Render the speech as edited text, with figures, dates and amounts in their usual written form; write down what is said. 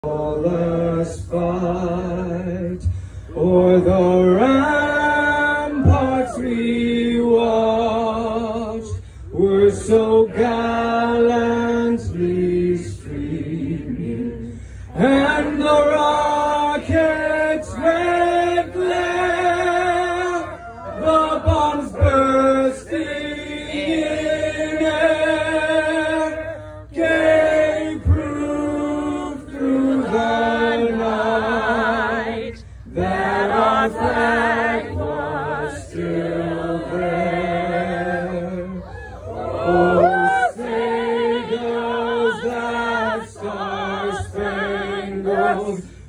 Let's fight o'er the ramparts we watched, were so gallantly streaming, and the rockets' red glare, the bombs bursting in air, gave proof through the night that our flag was still there. Oh, say does that star-spangled